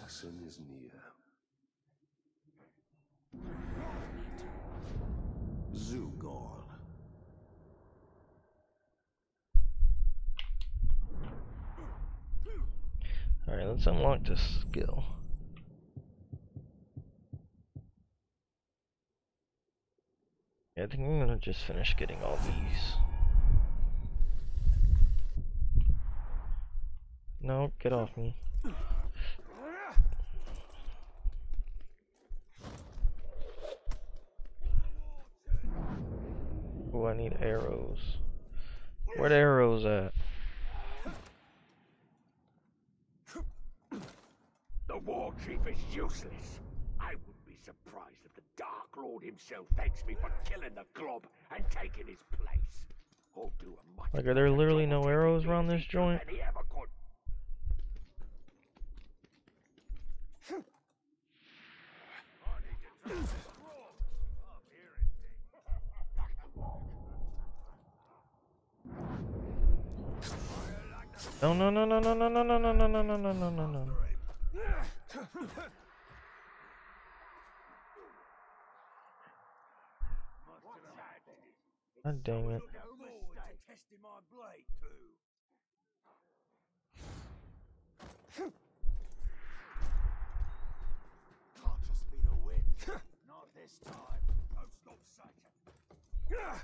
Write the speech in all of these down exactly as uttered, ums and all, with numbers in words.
assassin is near. Zugor. Alright, let's unlock this skill. Yeah, I think I'm gonna just finish getting all these. No, get off me. Oh, I need arrows. Where the arrows at? The war chief is useless. I would be surprised if the Dark Lord himself thanks me for killing the Glob and taking his place. I'll do a much Like, are there literally no arrows around this joint? than he ever could. No, no, no, no, no, no, no, no, no, no, no, no, no, no, no, no. God dang it. Can't just be the wind. Not this time. Don't stop Satan.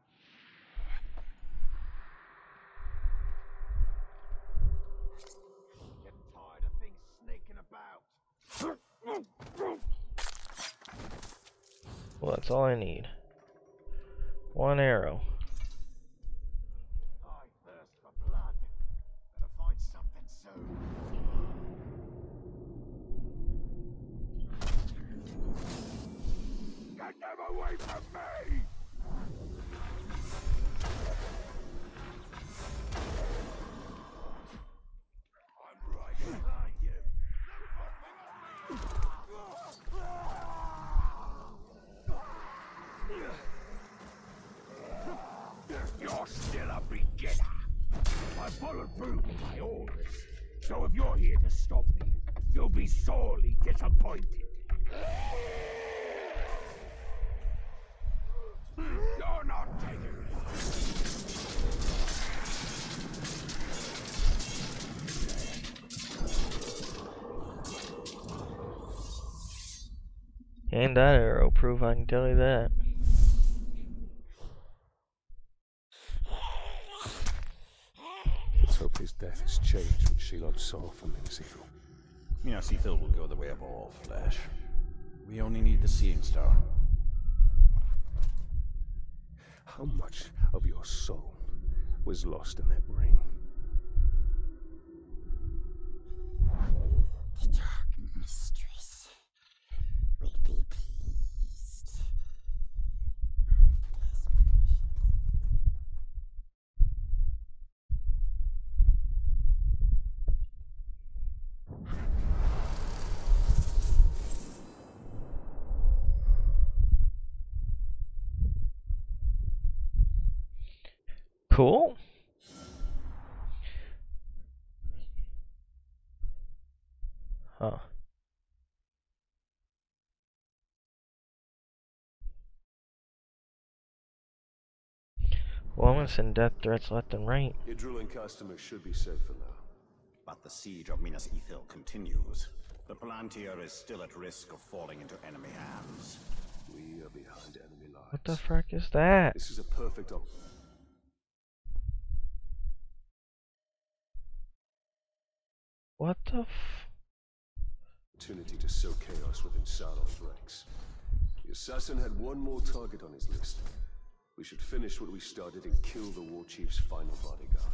Getting tired of things sneaking about. Well, that's all I need. One arrow. I thirst for blood. Better find something soon. Get them away from me! I'm right behind you. You're still a beginner. I followed through with my orders. So if you're here to stop me, you'll be sorely disappointed. You're not taking it. Ain't that arrow proof, I can tell you that. Let's hope his death has changed what Shelob saw from Minas Ithil. Minas Ithil will go the way of all flesh. We only need the Seeing Star. How much of your soul was lost in that ring? The Dark Mistress will be pleased. Cool. Huh. Well, I'm gonna send death threats left and right. Your drilling customers should be safe for now. But the siege of Minas Ithil continues. The Palantir is still at risk of falling into enemy hands. We are behind enemy lines. What the frick is that? This is a perfect op- What the f- opportunity to sow chaos within Sauron's ranks. The assassin had one more target on his list. We should finish what we started and kill the war chief's final bodyguard.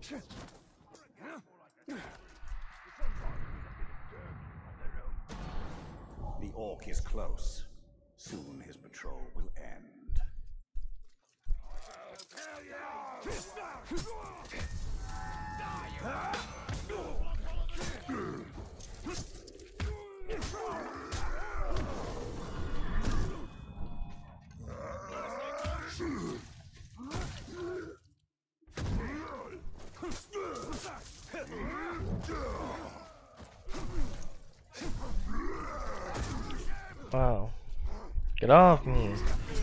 The Orc is close. Soon his patrol will end. Wow. Get off me.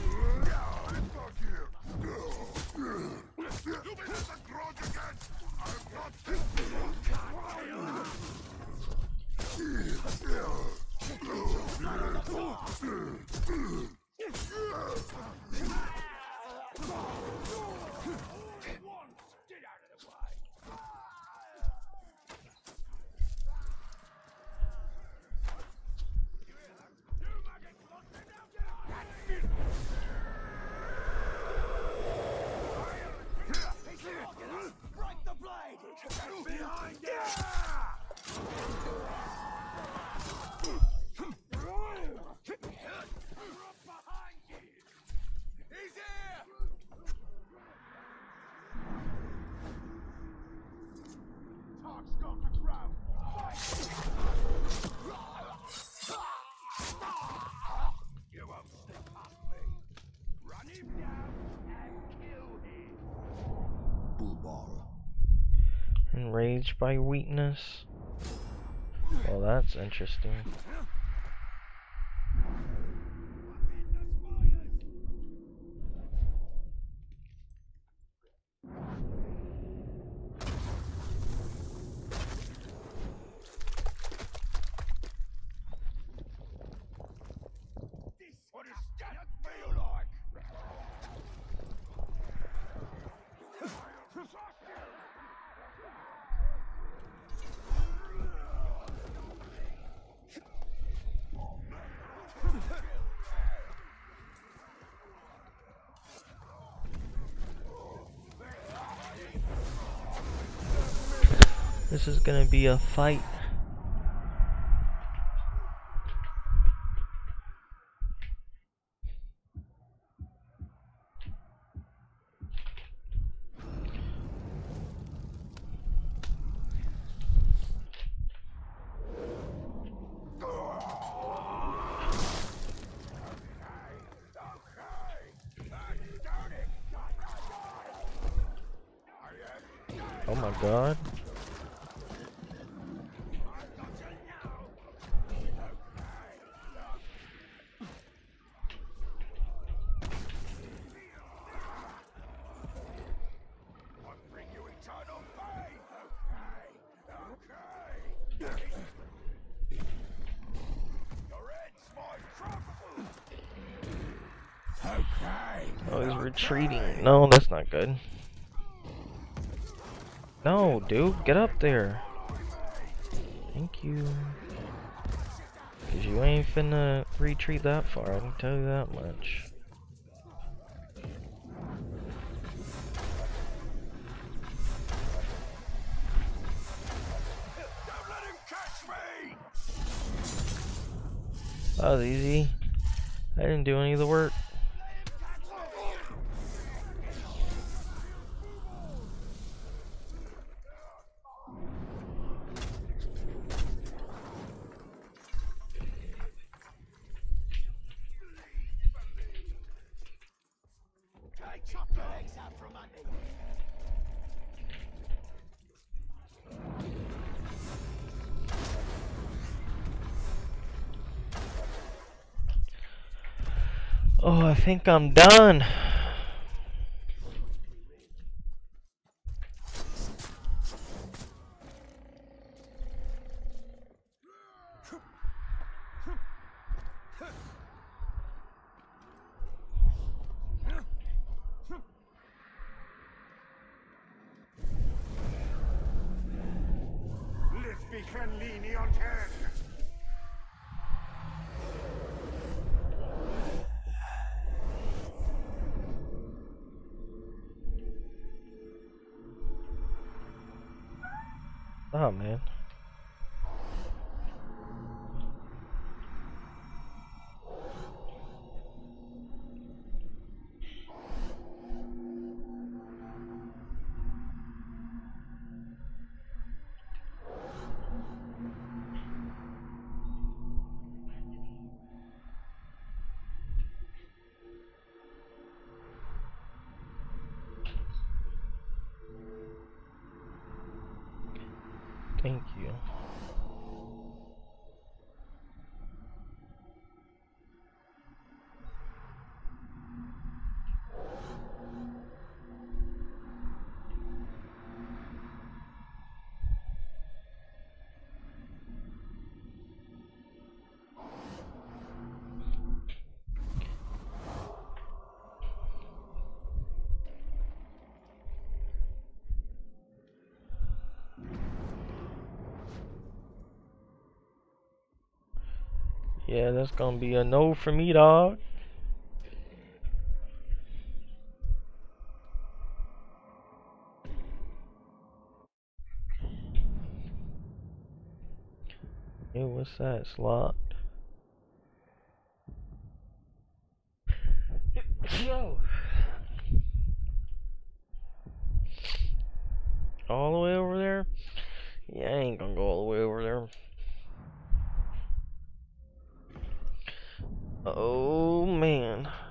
Enraged by weakness? Well, that's interesting. What does that feel like? This is gonna be a fight. Oh my god. Oh, he's retreating. No, that's not good. No, dude, get up there. Thank you. Cause you ain't finna retreat that far, I can tell you that much. That was easy. I didn't do any of the work. Oh, I think I'm done. Vi kan linjen ten. Stop, man. Thank you. Yeah, that's gonna be a no for me, dog. Hey, what's that, slot? Yo. All the way over there? Yeah, I ain't gonna go all the way over there. Oh man.